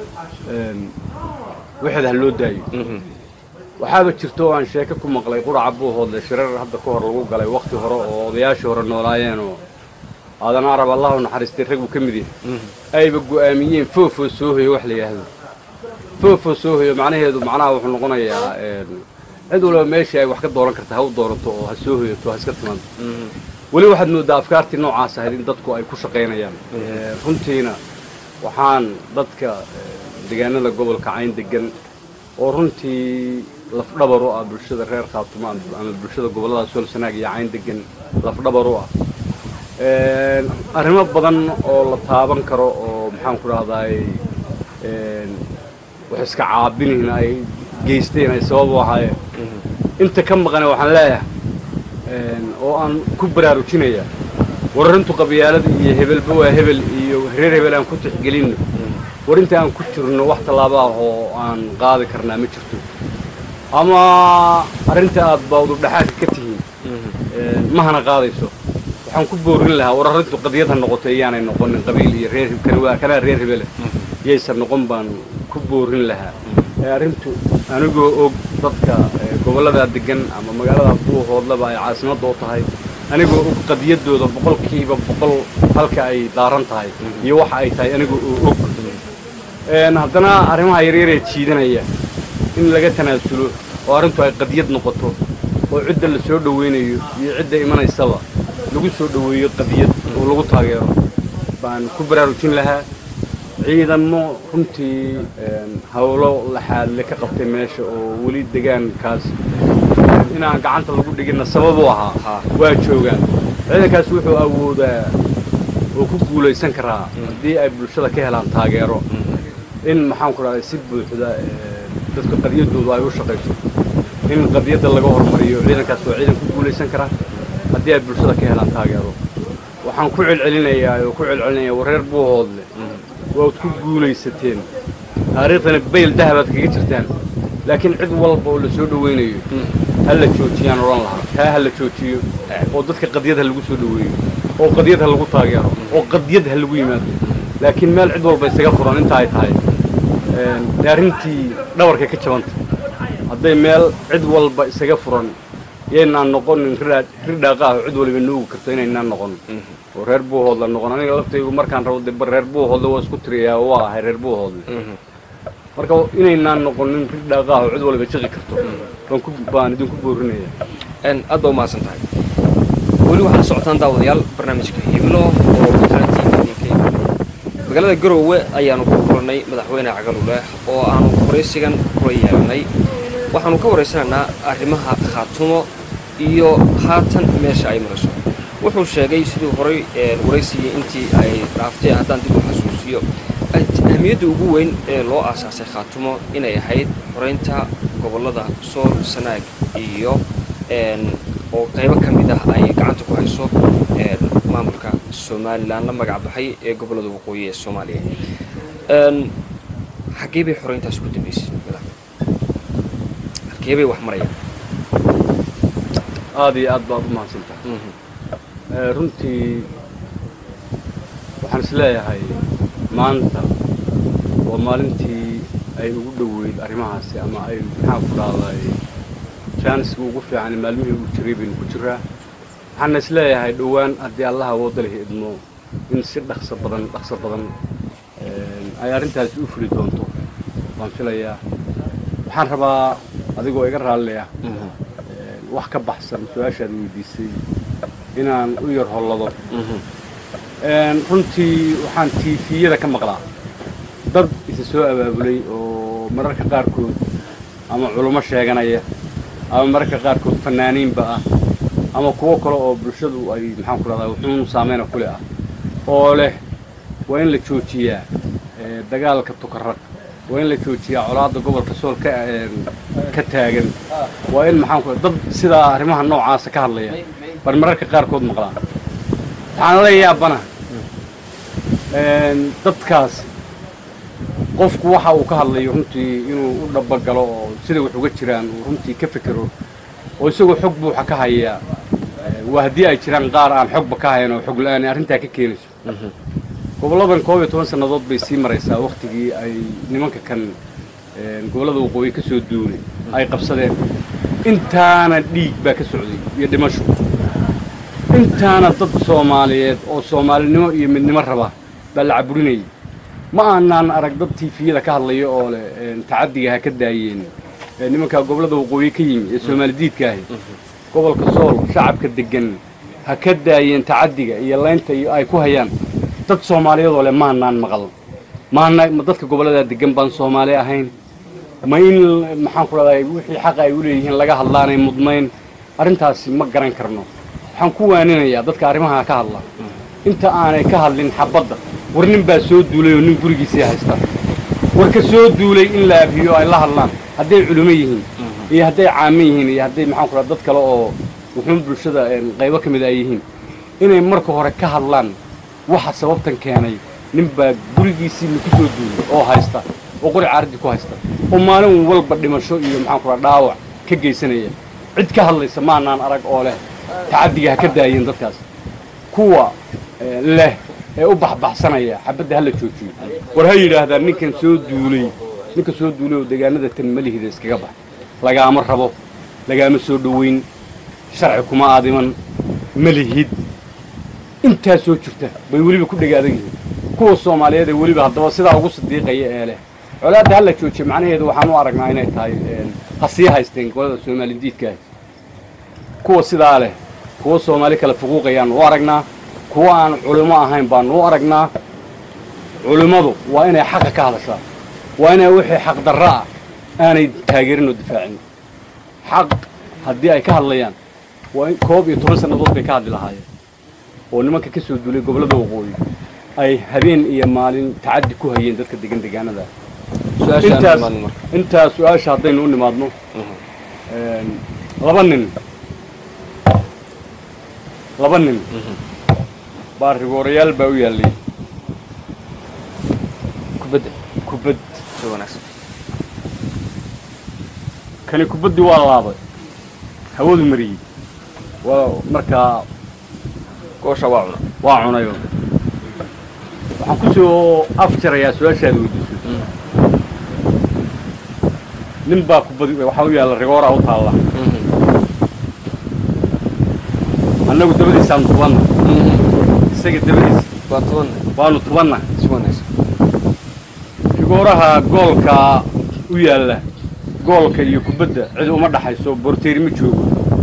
wixii loo daayo waxaaba jirto aan sheeko ku maqlay quraca Buuhood la shirar hadda ka hor lagu galay waqti hore oo odayaashii hore noolaayeen oo aadan arab Allah u naxariistay rag uu ka mid yahay ayba go'aamiyeen foofo soo hoyo wax la yiraahdo foofo soo hoyo macnaheedu wuxuu noqonayaa cid walba meesha ay wax ka dooran kartaa ha u doorato oo ha soo hoyato ha iska timaado wali waxaad moodaa afkaartii noocaas ah in dadku ay ku shaqeynayaan runtiina waxaan dadka deegaanada gobolka Cayn degan oo runtii laf dhabar u ah bulshada reer Khaatumo ama bulshada gobolada Soolsanaag iyo Cayn degan laf dhabar u ah arrimo badan oo la taaban karo oo maxaan ku raadayay wax iska caabinayna ay geysteen ay sabab u ahaayeen inta ka maqan waxaan leeyahay oo aan ku baraarujinaya warintu qabyaalada iyo hebelba waa hebel iyo reer hebel aan ku tixgelino warinta aan ku jirno wax talaabo ah oo aan qaadi karnaa ma jirto ama arinta aad baawdu dhaxal ka tihiin mahana qaadayso waxaan ku boorin lahaa warintu qadiyada noqotay yaanay noqonin qabiil iyo reer kana reer hebel yeeysan noqon baan ku boorin lahaa arintu anigoo og dadka gobolada degan ama magaalada Buuhood laba ay caasimad oo tahay anigoo og qadiyadooda 100% halka ay daaran tahay iyo waxa ay tahay anigoo og haddana arrimaha yaryar ee jiidanaya in laga tanaasulo oo arintu ay qadiyad noqoto oo cidda la soo dhaweynayo iyo cidda imanaysaba lagu soo dhaweeyo qadiyad oo lagu taageero baan ku baraarujin lahaa ciidamo runtii hawlo la xal ka qabtay meesha oo wali deegaankaas inaan gacanta lagu dhigin sabab u ahaa waa joogaan ciidankaas wuxuu awoodaa oo ku guuleysan karaa hadii ay bulshada ka helaan taageero in maxaan ku raadayay si buuxda dadka qadiyadoodu ay u shaqeyso in qadiyada laga hormariyo ciidankaas oo ciidan ku guuleysan karaa hadii ay bulshada ka helaan taageero waxaan ku celcelinayaa wareer Buuhood leh oo ku guuleysateen taariikhdan bayl dahabad kaga jirtaan laakiin cid walba oo la soo dhaweynayo hal la joojiyaan oran lahaa hal la joojiyo oo dadka qadiyada lagu soo dhaweeyo oo qadiyada lagu taageero oo qadiyada lagu yimaado laakiin meel cid walba isaga furan inta ay tahay daarintii dhawarka ka jabanta haday meel cid walba isaga furan yeenaan noqon ridaaqa cid walba nuugu karto inaan noqon oo reer Buuhood la noqon aniga laftaygu markaan rabo dib reer Buuhood waa isku tiriyaa waa reer Buuhood marka inaan noqon ridaaqa cid walba shaqi karto baan idinku boorinaya aad baa maasan tahay wali waxaan socotaan daawadayaal barnaamijka Himilo oo PUNTLAND magaalada Garowe ayaanu ku kulnay madaxweynaha Cago Lule oo aanu qoraysigan ku yeelanay
waxaanu ka wareysanaynaa arrimaha Khaatumo iyo haatan meesha ay marayso wuxuu sheegay sidoo horay waraysiga intii ay dhaaftay haddaan dib u xasuusiyo ahmiyadda ugu weyn ee loo aasaasay Khaatumo inay ahayd xoreynta gobolada Sool Sanaag iyo oo qaybo ka mid ah ay gacanta ku hayso maamulka Somaliland la magac baxay ee gobolada waqooyi ee Soomaaliya xagee bay xoreyntaas ku dambeysay xagee bay wax marayaan
aad iyo aad baad u mahadsantahay runtii waxaan isleeyahay maanta waa maalintii ay ugu dhoweyd arrimahaasi ama ay maxaa ku dhahday jaanisku ugu fiican maalmihii ugu jiray baynu ku jiraa waxaan isleeyahay dhowaan haddii allaha wada leh idmo in si dhaqso badan ay arrintaasi u fuli doonto waan filayaa waxaan rabaa adigoo iga raalliya wax ka baxsan su'aashaad weydiisay inaan u yar hollado runtii waxaan tiifiyada ka maqlaa dad isa soo abaabulay oo mararka qaarkood ama culummo sheeganaya ama mararka qaarkood fanaaniinba ah ama kuwo kale oo bulshadu ay maxaan ku rahdaa wuxuun saameyna kule ah oo leh waa in la joojiyaa dagaalka tukarraq waa in la joojiyaa colaadda gobolka Sool ka taagan waa in maxaan ku dad sida arrimaha noocaas ka hadlaya bar mararka qaarkood maqlaan waxaan la yaabana dadkaas qofku waxa uu ka hadlayo runtii inuu u dhabagalo oo sida wax uga jiraan uu runtii ka fikiro oo isagoo xog buuxa ka haya waa haddii ay jiraan qaar aan xogba ka hayn oo xog la'aan arrintaa ka keenayso goboladan 12 sannadood bay sii maraysaa waqtigii ay nimanka kan gobolada waqooyi ka soo duulay ay qabsadeen intaana dhiig baa ka socday iyo dhimasho intaana dad Soomaaliyeed oo Soomaalinimo iyo midnimo raba baa la caburinayay ma aanan arag dad tiifiyada ka hadlaya oo leh tacadiga ha ka daayeen nimanka gobolada waqooyi ka yimid ee Soomaalidiidka ah gobolka Sool shacabka degan ha ka daayeen tacadiga iyo leynta ay ku hayaan dad Soomaaliyeed oo leh ma aanan maqal ma dadka gobolada degan baan Soomaali ahayn ma in maxaan ku raday wixii xaq ay u leeyihiin laga hadlaanay mudnayn arrintaasi ma garan karno waxaan ku waaninayaa dadka arrimaha ka hadla inta aanay ka hadlin xabadda warnin baa soo duulay oo nin gurigiisa haysta warka soo duulay in la abiyo ay la hadlaan hadday culimo yihiin iyo hadday caamo yihiin iyo hadday maxaan ku raday dad kale oo wuxuun bulshada qaybo ka mid ah yihiin inay marka hore ka hadlaan waxa sababtan keenay nin baa gurigiisii ku soo duulay oo haysta oo qori caardi ku haysta oo maalin walba dhimasho iyo maxaan ku raday dhaawac ka geysanaya cid ka hadlaysa ma aanan arag oo leh tacadiga ka daayeen dadkaas kuwa leh ee u baxsanaya xabadda hal la joojiyo war ha yiraahdaan ninka soo duulay oo deegaanada tan malihida iskaga bax lagaama rabo lagaama soo dhaweyn sharci kuma aadiman malihid inta soo jirta bay waliba ku dhagaadayeen kuwa Soomaaliyeed ee waliba haddaba sida ugu sadiiqaya ee leh colaadda hal la joojiyo macnaheedu waxaan u aragnaa inay tahay hasiya haysteen gobolada Soomaalidiidka kuwa sidaa leh kuwa Soomaali kala fuquuqayaan oo aragnaa kuwa aan culimo ahayn baan oo aragnaa culimadu waa inay xaq ka hadashaa waa inay wixii xaq darro ah aanay taageerin oo difaacin xaq haddii ay ka hadlayaan waa in 12 sannadood bay ka hadli lahaayeen oo nimanka ka soo duulay gobolada waqooyi ay habeen iyo maalin tacaddi ku hayeen dadka deegaanada intaas su'aasha haddaynu u nimaadno laba nin baa rigoorayaal baa u yaallay kubad
soo wanaagsan
kani kubaddii waa laabay hawadu mariyey waa markaa
goosha waa
cunayo waxaan ku soo afjarayaa su'aashaad weydiisay nin baa kubad waxa u yaalla rigoora u taalla annagu dabadiisaan tubanna isaga dabadiisa waanu tubanna rigooraha goolka u yaalla goolka iyo kubadda cid uma dhaxayso borteeri ma joogo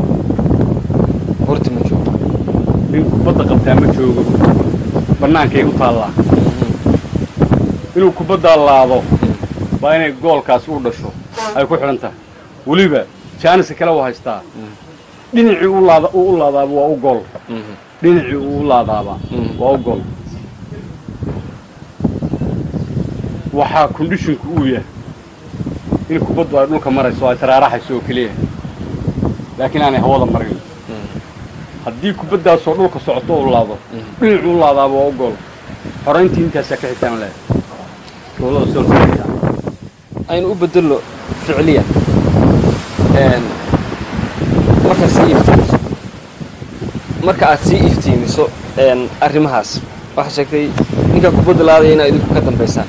nin kubadda qabtaa ma joogo bannaankay u taallaa inuu kubaddaa laado baa inay goolkaas u dhasho ay ku xidhan tahay weliba jaanis kale waa haystaa dhinacii u laadaaba waa u gol dhinacii u laadaaba waa u gol waxaa conditionku uu yahay in kubaddu ay dhulka marayso ay taraaraxayso oo keliya laakiin aanay hawada marin haddii kubaddaasoo dhulka socoto u laado dhinacii u laadaaba waa u gol xorayntii intaasaa ka xitaan leh gobolada soo socota
aynu u bedelo ficliya marka aad sii iftiimiso arrimahaas waxaa sheegtay ninka kubadda laadaya inaa idinku ka dambaysaan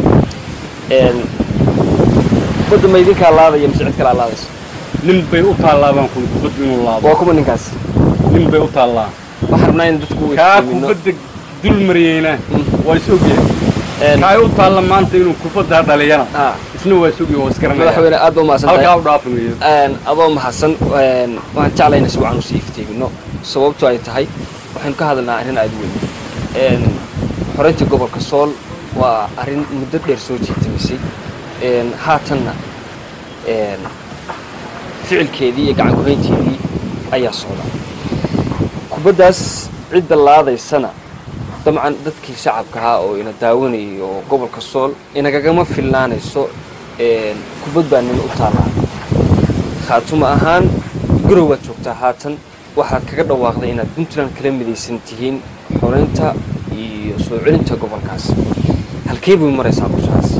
kubadda ma idinkaa laadaya mise cid kalaa laadayso
nin bay u taallaa baan kuli kubaddu inuu laado
waa kuma ninkaas
nin bay u taallaa
waxaan rabnaa in dadku
kaa kubadda dul mariyeyna waa is ogyahay kaay u taalla maanta inuu kubadda dhaliyana isna waa is ogyahay waa iskaranaya
madaxweyne aad baa mahadsan
halkaa u dhaafinayo
adoo mahadsan waxaan jeclay in si wacan u sii iftiimino sababtu ay tahay waxaynu ka hadalnaa arrin aad weyn xoraynta gobolka sool waa arrin muddo dheer soo jiitamisay haatanna ficilkeedii iyo gacan ku-haynteedii ayaa socda kubaddaas cidda laadaysana dabcan dadkii shacabka ahaa oo ina daawanayay oo gobolka sool inagagama filnaanayso kubad baa nina u taallaa khaatumo ahaan garow baad joogtaa haatan waxaad kaga dhawaaqday inaad puntland kala midaysan tihiin xoraynta iyo soo celinta gobolkaas halkee bay maraysaa qorshahaas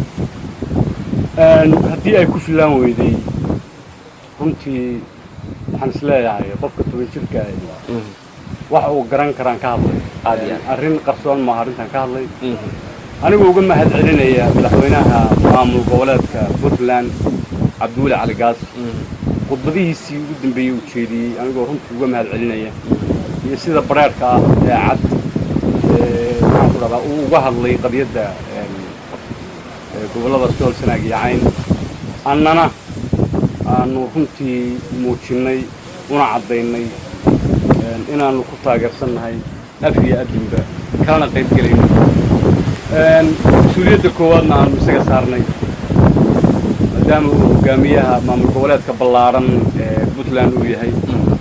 haddii ay ku filaan weyday runtii waxaan is leeyahay qofka 10 jirka wax uu garan karaan ka hadlay arrin qarsoon ma arrintan ka hadlay anigu uga mahad celinaya madaxweynaha maamul goboleedka Puntland Lule cali gaas khudbadihiisii ugu dambeeyay u jeediyay anigoo runtii uga mahad celinaya iyo sida bareerka ah ee cad waxaan ku rabaa uu uga hadlay qadiyadda gobolada Sool Sanaag iyo Cayn annana aanu runtii muujinay una cadaynay inaanu ku taageersannahay af iyo adduunba kalena qayb galayno mas-uuliyadda koowaadna aanu isaga saarnay maadaama uu hogaamiyaha maamul goboleedka ballaaran ee Puntland uu yahay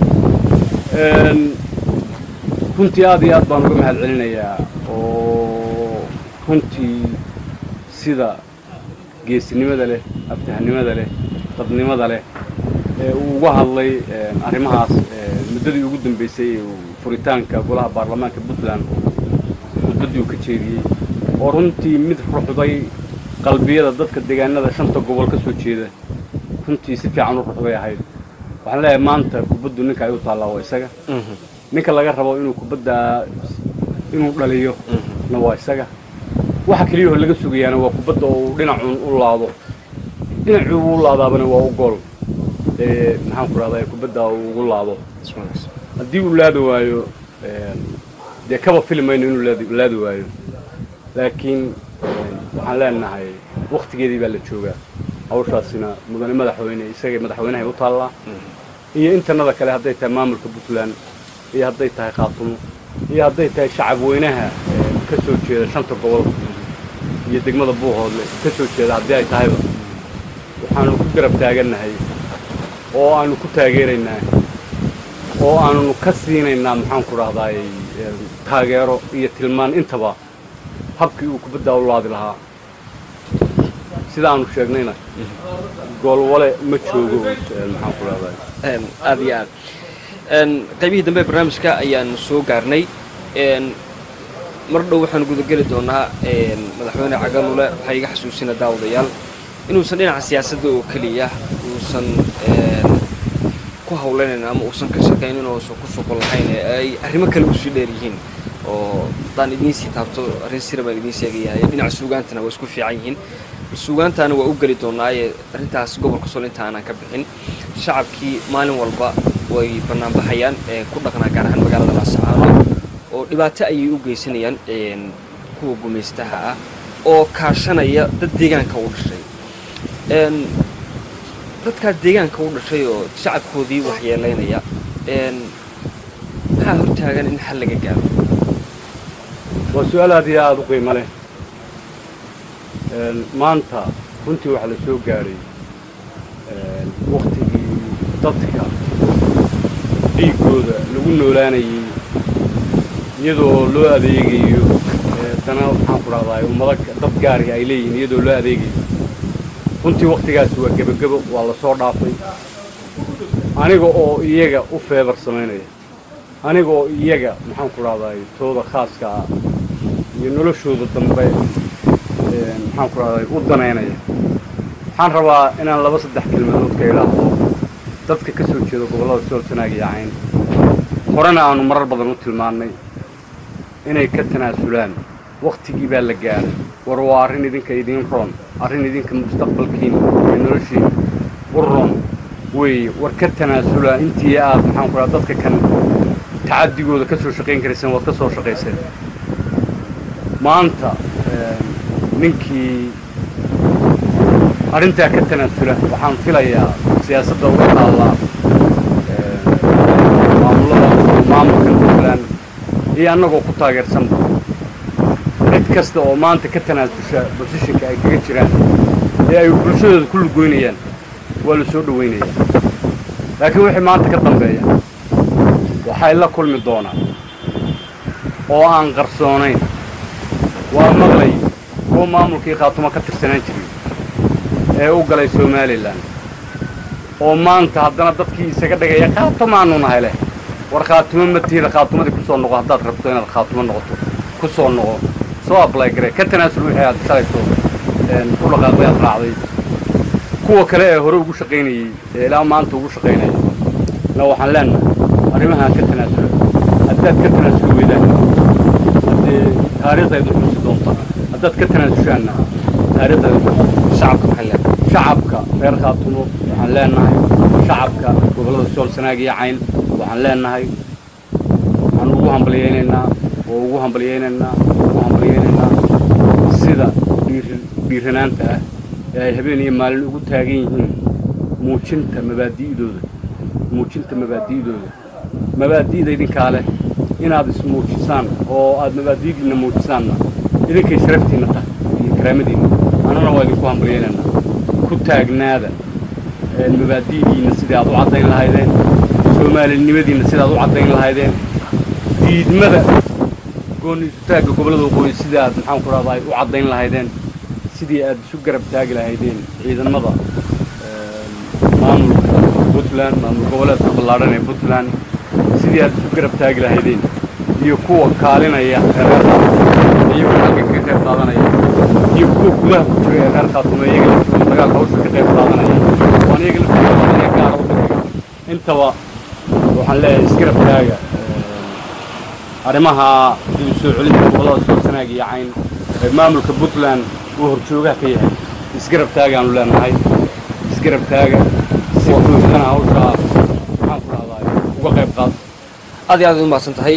runtii aad iyo aad baan uga mahad celinayaa oo runtii sida geesinimada leh aftahanimada leh dadnimada leh uu uga hadlay arrimahaas muddadii ugu dambeysay furitaanka golaha baarlamaanka Puntland khudbadii uu ka jeediyay oo runtii mid ruxday qalbiyada dadka deegaanada shanta gobol ka soo jeeda runtii si fiican u ruxday ahayd waxaan leeyahay maanta kubaddu ninka ay u taallaa waa isaga ninka laga rabo inuu kubadda inuu dhaliyo na waa isaga waxa kaliya oo laga sugayaana waa kubadda oo dhinacun u laado dhinacuu u laadaabana waa u gool maxaan ku raadaya kubadda uu ugu laado haddii uu laadi waayo dee kaba filmayno inuu laadi waayo laakiin waxaan leenahay waqtigeedii baa la joogaa hawshaasina mudane madaxweyne isaga madaxweynaha u taallaa iyo intanada kale hadday tahay maamulka Puntland iyo hadday tahay Khaatumo iyo hadday tahay shacab weynaha ka soo jeeda shanta gobol iyo degmada Buuhoodle ka soo jeeda haddii ay tahayba waxaanu ku garab taaganahay oo aanu ku taageeraynaa oo aanu ka siinaynaa maxaan ku raahday taageero iyo tilmaan intaba habkii uu kubadda u laadi lahaa sida aanu sheegnayna gool wale ma joogo maxaan ku raahday
aad iyo aad qaybihii dambe barnaamijka ayaan soo gaarnay mar dhow waxaan gudageli doonaa madaxweyne Cago Lule waxay iga xasuusina daawadayaal inuusan dhinaca siyaasadda oo kaliya uusan ku hawlanayn ama uusan ka shaqeynin oo soo ku shaqo lahayn ay arrimo kale u sii dheer yihiin oo daan idin si taabto arrin sir baan idin sheegayaa dhinaca suugaantana waa isku fiican yihiin suugaantana waa u gali doonaa arrintaas gobolka Sool inta aanan ka bixin shacabkii maalin walba way barnaamijyaan ku dhaqnaa gaar ahaan magaalada Laascaanood oo dhibaato ay u geysanayaan kuwa gumeystaha ah oo kaashanaya dad deegaanka u dhashay dadka deegaanka u dhashay oo shacabkoodii wax yeelaynaya maxaa hortaagan in xal laga gaaro
waa su'aal aad iyo aad u qiimo leh maanta runtii waxa la soo gaaray waqtigii dadka dhiigooda lagu noolaanayay iyadoo loo adeegayo dana waxaan ku dhahdaa ummada dad gaari ay leeyihiin iyadoo loo adeegayo runtii waqtigaas waa gebagabo waa la soo dhaafay aniga oo iyaga u feebar samaynaya aniga oo iyaga maxaan ku dhahdaa tooda khaaska ah iyo noloshooda dambe maxaan ku dhahdaa u danaynaya waxaan rabaa inaan 2-3 kelmadood ka ilaahdo dadka ka soo jeeda gobollada Sool Sanaag iyo Cayn horena aanu marar badan u tilmaannay inay ka tanaasulaan waqtigii baa la gaaray war waa arrin idinka idin roon arrin idinka mustaqbalkiina iyo noloshiina u roon weeye war ka tanaasula intii aad maxaan ku dhahdaa dadka kan tacaddigooda ka soo shaqayn karaysaan waad ka soo shaqayseen maanta ninkii arrintaa ka tanaasula waxaan filayaa siyaasadda uga taallaa maamulka Puntland iyo annagoo ku taageersanba cid kasta oo maanta ka tanaasusha bosishinka ay kaga jiraan ee ay bulshadooda ku lugoynayaan waa la soo dhawaynayaa laakiin wixii maanta ka dambeeya waxay la kulmi doonaan oo aan qarsoonayn waa maqlay oo maamulkii Khaatumo ka tirsanaan jiray ee u galay Somaliland oo maanta haddana dadkii isaga dhigaya Khaatumo aanu nahay leh war Khaatumo ma tiina Khaatumada ku soo noqo haddaad rabto inaad Khaatumo noqoto ku soo noqo soo apply garee ka tanaasul wixii aad shalayso ku dhaqaaqay raacday kuwa kale ee hore ugu shaqaynayay ee ilaa maanta ugu shaqaynaya la waxaan leenahay arrimaha ka tanaasula haddaad ka tanaasuli weydaan haddii taariikhdeedu xusi doonta haddaad ka tanaasushaanna taariikhdeedu shacabka maxaa leeyahay shacabka reer Khaatumo waxaan leenahay shacabka gobollada Sool Sanaag iyo Cayn waxaan leenahay waxaan ugu hambaliyeynaynaa sida dhiiranaanta ah ee ay habeen iyo maalin ugu taagan yihiin muujinta mabaadi'dooda mabaadi'da idinkaa leh inaad ismuujisaan oo aad mabaadi'diinna muujisaanna idinkay sharaftiinna tahay iyo karaamadiinna annana waa idinku hambaliyeynaynaa ku taagnaada mabaadi'diinna sidii aad u caddayn lahaydeen soomaalinimadiinna sidaad u caddayn lahaydeen diidmada gooni taagga gobollada waqooyi sidii aad maxaan ku dhahdaa u caddayn lahaydeen sidii aad isu garab taagi lahaydeen ciidamada maamulka Puntland maamul goboleedka ballaadhan ee Puntland sidii aad isu garab taagi lahaydeen iyo kuwa kaalinaya reerka iyo halka ka qayb qaadanaya iyo kuwa gudaha ku jira ee reer Khaatumo iyaga dagaalka hawsha ka qayb qaadanaya waan iyaga la filayaa gaar u intaba waxaan leeyahay isgarab taaga arrimaha dib u soo celinta gobollada Sool Sanaag iyo Cayn ee maamulka Puntland uu horjoogaha ka yahay isgarab taagaanu leenahay isgarab taaga si toosana hawsha waxaan ku dhahdaa uga qayb qaad
aad iyo aad u mahadsan tahay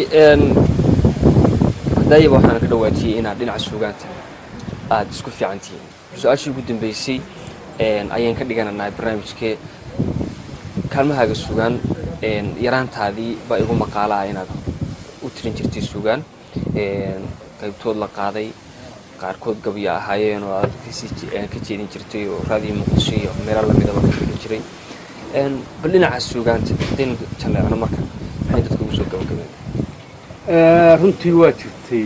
hadayba waxaan ka dhawaajiyay inaad dhinaca suugaanta aad isku fiican tihiin su'aashii ugu dambeysay ayaan ka dhiganaynaa barnaamijkee kaalmahaaga suugaan yaraantaadii baa igu maqaalaa inaad u tirin jirtay suugaan qaybtood la qaaday qaarkood gabya ahaayeen oo aad ka jeedin jirtay oo raadiyo Muqdisho iyo meelo la midaba ka dhigi jiray bal dhinaca suugaanta din jaleecna marka maxay dadku ugu soo gabagabeen
runtii waa jirtay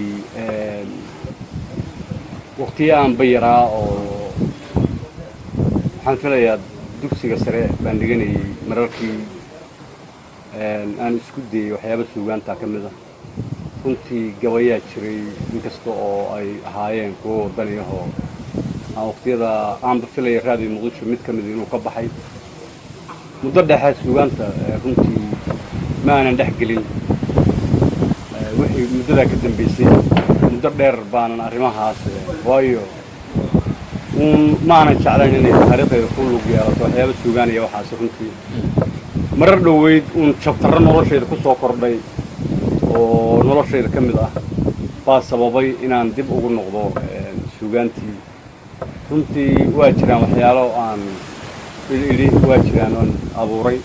waqtiyo aan bayaraa oo waxaan filayaa dugsiga sare baan dhiganayay mararkii aan isku dayay waxyaabo suugaanta ka mid ah runtii gabayaa jiray inkasta oo ay ahaayeen kuwo waddaniyahoo aan waqtiyada aanba filaya raadiyo Muqdisho mid ka mid inuu ka baxay muddo dhexe suugaanta runtii ma aanan dhex gelin wixii muddadaa ka dambeysay muddo dheer baanan arrimahaas waayo ma aanan jeclayn inay taariikhdeeda ku lug yeelato waxyaabo suugaan iyo waxaas runtii marar dhoweyd jabtarro noloshayda ku soo kordhay oo noloshayda ka mid ah baa sababay inaan dib ugu noqdo suugaantii runtii waa jiraan waxyaalo aan idhi waa jiraan oon abuuray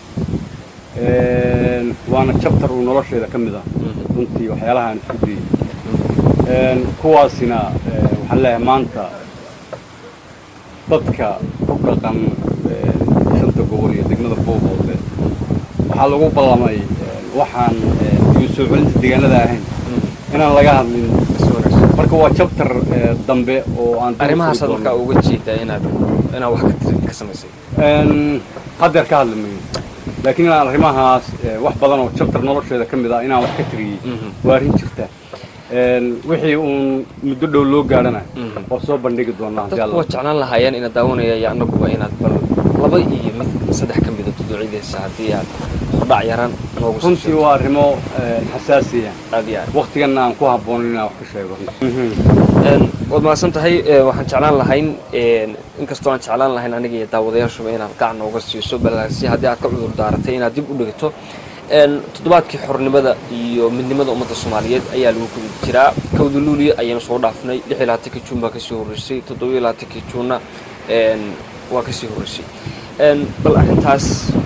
waana jabtar uu noloshayda ka mid ah runtii waxyaalaha aan isku dayay kuwaasina waxaan leeyahay maanta dadka ku dhaqan shanta gobol iyo degmada Boobole waxaa lagu ballamay waxaan soo celinta deegaanada ahayn inaan laga hadlin marka waa chapter dambe oo aan
arrimahaas marka uga jeedaa inaad wax ka samaysay
hadda ka hadlamayno laakiin aan arrimahaas wax badan oo chapter nolosheeda kamid ah inaan wax ka tiriyay waa arrin jirta wixii uu muddo dhow loo gaarana oo soo bandhigi doonaa
hadii Allah jeclaan lahaayeen in daawanaya anagu inaad bal laba iyo mid saddex kamid ah duduucideesa hadii aad dhac yaran noogu soo
runtii waa arrimo xasaasiya waqtigan aan ku habboon inaan wax ka sheego
wad maasan tahay waxaan jeclaan lahayn inkastoo aan jeclaan lahayn aniga iyo daawadayaashu inaad gacan nooga siiso balse hadii aad ka cudur daaratay inaad dib u dhigto toddobaadkii xornimada iyo midnimada ummadda Soomaaliyeed ayaa lagu kula jiraa kawda Lule ayaan soo dhaafnay 26 Juun baa ka soo horeysay 27 Juunna waa ka soo horeysay bal arrintaas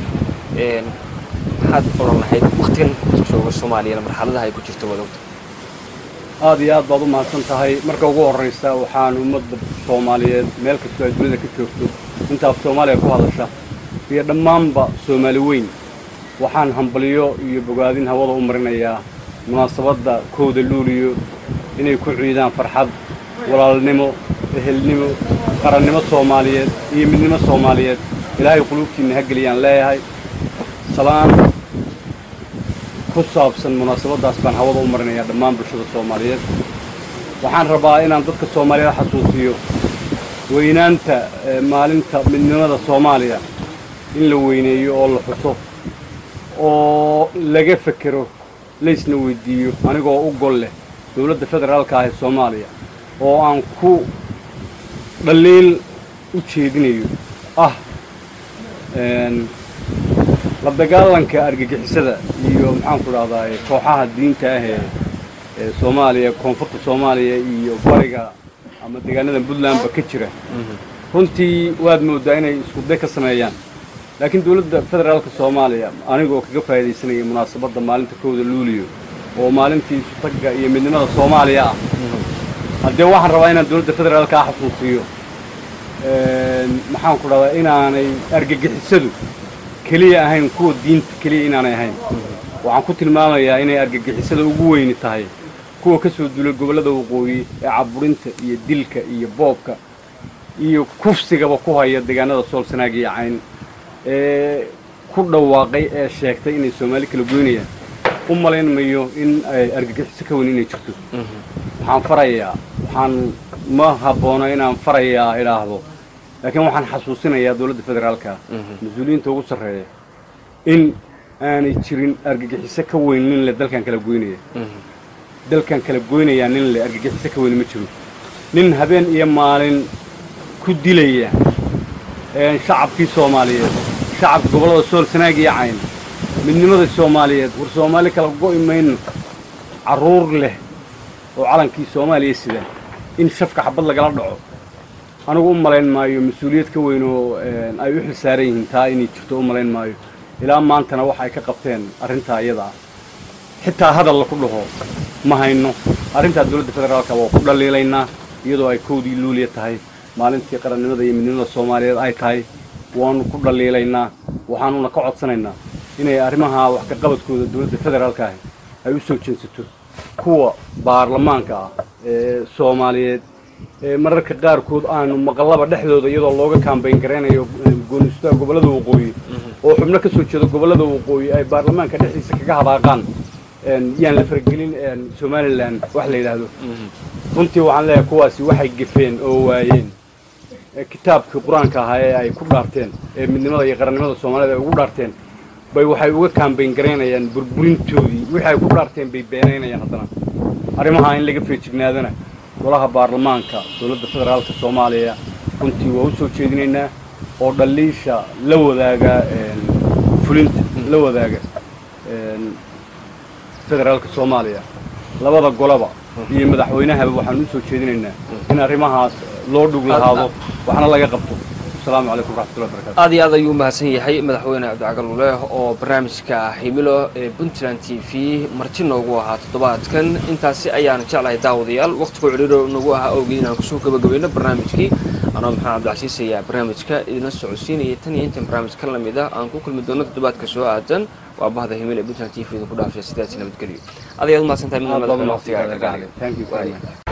maxaad oran lahayd waqtigan jooga Soomaaliya marxaladaha ay ku jirto wadawda
aad iyo aad baad u mahadsan tahay marka ugu horeysa waxaan ummadda Soomaaliyeed meel kasta oo dunida ka joogto inta Soomaaliya ku hadasha iyo dhammaanba Soomaali weyn waxaan hambaliyo iyo bogaadin hawada u marinayaa munaasabadda kowda Luuliyo inay ku ciidaan farxad walaalnimo ehelnimo qarannimo Soomaaliyeed iyo midnimo Soomaaliyeed ilaahay qulubtiina ha geliyaan leeyahay salaan ku saabsan munaasabadaas baan hawada u marinayaa dhammaan bulshada Soomaaliyeed waxaan rabaa inaan dadka Soomaaliyeed xasuusiyo weynaanta maalinta midnimada Soomaaliya in la weyneeyo oo la xuso oo laga fakero leysna weydiiyo anigoo u gol leh dawladda federaalka ah ee Soomaaliya oo aan ku dhaliil u jeedinayo la dagaalanka argagixisada iyo maxaan ku raahdaa kooxaha diinta ah ee Soomaaliya koonfurta Soomaaliya iyo bariga ama deegaanada Puntland ba ka jira runtii waad moodaa inay isku day ka sameeyaan laakiin dawladda federaalka Soomaaliya anigoo kaga faa'iideysanay munaasabadda maalinta kowda Luuliyo oo maalintii sutaga iyo midnimada Soomaaliya hadii waxaan rabaa inaan dawladda federaalka xasuusiyo maxaan ku raahdaa inaanay argagixisadu kaliya ahayn kuwa diinta kaliya inaanay ahayn waxaan ku tilmaamayaa inay argagixisada ugu weyn tahay kuwa ka soo duulay gobolada waqooyi ee caburinta iyo dilka iyo boobka iyo kufsigaba ku haya deegaanada Soolsanaag iyo Cayn ku dhawaaqay ee sheegtay inay Soomaali kala goynayaan u maleynmayo in ay argagixiso ka weyn inay jirto waxaan ma habboona inaan farayaa ilaahdo laakiin waxaan xasuusinayaa dawladda federaalka mas'uuliyiinta ugu sareeya in aanay jirin argagixiso ka weyn nin la dalkan kala goynaya nin la argagixiso ka weyn ma jiro nin habeen iyo maalin ku dilaya shacabkii Soomaaliyeed shacabka gobolada Soolsanaag iyo Cayn midnimada Soomaaliyeed war Soomaali kala go'ay mayno caruur leh oo calankii Soomaaliya sida in shafka xabad lagala dhaco anigu u malayn maayo mas'uuliyad ka weyn oo ay u xilsaaran yihiin taa inay jirto u malayn maayo ilaa maantana waxa ay ka qabteen arrinta iyada xitaa hadal la ku dhaho ma hayno arrinta dawladda federaalka waa ku dhaliilaynaa iyadoo ay kowdii Luuliyo tahay maalintii qarannimada iyo midnimada Soomaaliyeed ay tahay waanu ku dhaliilaynaa waxaanuna ka codsanaynaa inay arrimaha wax ka qabadkooda dawladda federaalka ay u soo jeesato kuwa baarlamaanka ee Soomaaliyeed mararka qaarkood aanu maqlaba dhexdooda iyadoo looga campaign gareynayo goonista gobolada waqooyi oo xubno ka soo jeedo gobolada waqooyi ay baarlamaanka dhexdiisa kaga habaaqaan yaan la fargelin Somaliland wax la yiraahdo runtii waxaan leeyahay kuwaasi waxay gafeen oo waayeen kitaabkii quraanka ahaa ee ay ku dhaarteen ee midnimada iyo qarannimada Soomaaliyeed ay ugu dhaarteen bay waxay uga campaign gareynayaan burburintoodii wixii ay ku dhaarteen bay beenaynayaan haddana arrimaha in laga feejignaadana golaha baarlamaanka dawladda federaalka Soomaaliya runtii waa u soo jeedinaynaa oo dhaliisha la wadaaga fulinta la wadaaga federaalka Soomaaliya labada golaba iyo madaxweynaha waxaan u soo jeedinaynaa in arrimahaas loo dhug lahaado waxna laga qabto السلام عليكم ورحمة الله وبركاته.
هذه هذا يوم هسني حي مدحونا عبد لوله أو برنامجك هيميلو بنتلان تي في مرتين نوجوها تطبعت كان أنت سي أيان شعله داوديال وقت كل عريض نوجوها أو جينا كسوق بجوينا برنامجك أنا محمد عبد العزيز يا برنامجك إذا سعوديين يتني أنت برنامج كلام إذا أنا كل مدونة دبات كسوء وبهذا هميل بوتلان تي في ذكر في سيداتنا بتكلم هذا يوم ما سنتين من المدرسة